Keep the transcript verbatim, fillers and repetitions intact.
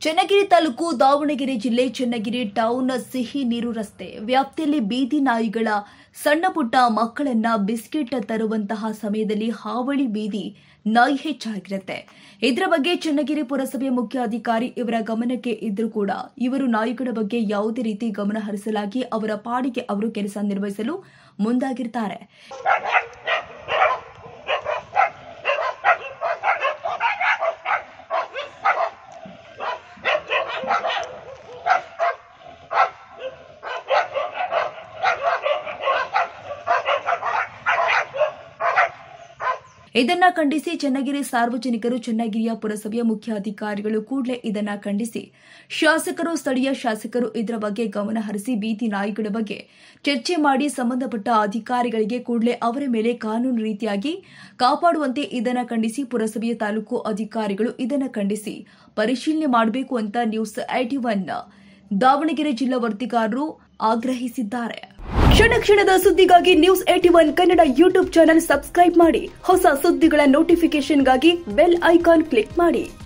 ಚನ್ನಗಿರಿ ತಾಲೂಕು ದಾವಣಗೆರೆ ಜಿಲ್ಲೆ ಚನ್ನಗಿರಿ ಟೌನ್ ಸಿಹಿ ನೀರು ರಸ್ತೆ ವ್ಯಾಪ್ತಿಯಲ್ಲಿ ಬೀದಿ ನಾಯಿಗಳ ಸಣ್ಣ ಪುಟ್ಟ ಮಕ್ಕಳನ್ನ ಬಿಸ್ಕೆಟ್ ತರುವಂತಹ ಸಮಯದಲ್ಲಿ ಹಾವಳಿ ಬೀದಿ ನಾಯಿ ಹೆಚ್ಚಾಗಿರುತ್ತೆ. ಇದರ ಬಗ್ಗೆ ಚನ್ನಗಿರಿ ಪುರಸಭೆ ಮುಖ್ಯ ಅಧಿಕಾರಿ ಇವರ ಗಮನಕ್ಕೆ ಇದ್ರೂ ಕೂಡ ಇವರು ನಾಯಿಗಳ ಬಗ್ಗೆ ಯಾವುದೇ ರೀತಿ ಗಮನ ಹರಿಸಲಾಗಿ ಅವರ ಪಾಡಿಗೆ ಅವರು ಕೆಲಸ ನಿರ್ವಹಿಸಲು ಮುಂದಾಗಿರ್ತಾರೆ. ಇದನ್ನ ಖಂಡಿಸಿ ಚನ್ನಗಿರಿ ಸಾರ್ವಜನಿಕರು ಚನ್ನಗಿರಿಯ ಪುರಸಭೆಯ ಮುಖ್ಯ ಅಧಿಕಾರಿಗಳು ಕೂಡಲೇ ಇದನ್ನ ಖಂಡಿಸಿ ಶಾಸಕರು ಸ್ಥಳೀಯ ಶಾಸಕರು ಇದರ ಬಗ್ಗೆ ಗಮನ ಹರಿಸಿ ಬೀದಿ ನಾಯಿಗಳ ಬಗ್ಗೆ ಚರ್ಚೆ ಮಾಡಿ ಸಂಬಂಧಪಟ್ಟ ಅಧಿಕಾರಿಗಳಿಗೆ ಕೂಡಲೇ ಅವರ ಮೇಲೆ ಕಾನೂನು ರೀತಿಯಾಗಿ ಕಾಪಾಡುವಂತೆ ಇದನ್ನ ಖಂಡಿಸಿ ಪುರಸಭೆಯ ತಾಲೂಕು ಅಧಿಕಾರಿಗಳು ಇದನ್ನ ಖಂಡಿಸಿ ಪರಿಶೀಲನೆ ಮಾಡಬೇಕು ಅಂತ ನ್ಯೂಸ್ ಏಟಿ ಒನ್ ದಾವಣಗೆರೆ ಜಿಲ್ಲಾ ವರದಿಗಾರರು ಆಗ್ರಹಿಸಿದ್ದಾರೆ. ಕ್ಷಣ ಕ್ಷಣದ ಸುದ್ದಿಗಾಗಿ news eighty one Kannada YouTube channel subscribe ಮಾಡಿ. ಹೊಸ ಸುದ್ದಿಗಳ ನೋಟಿಫಿಕೇಶನ್ಗಾಗಿ ಬೆಲ್ ಐಕಾನ್ ಕ್ಲಿಕ್ ಮಾಡಿ.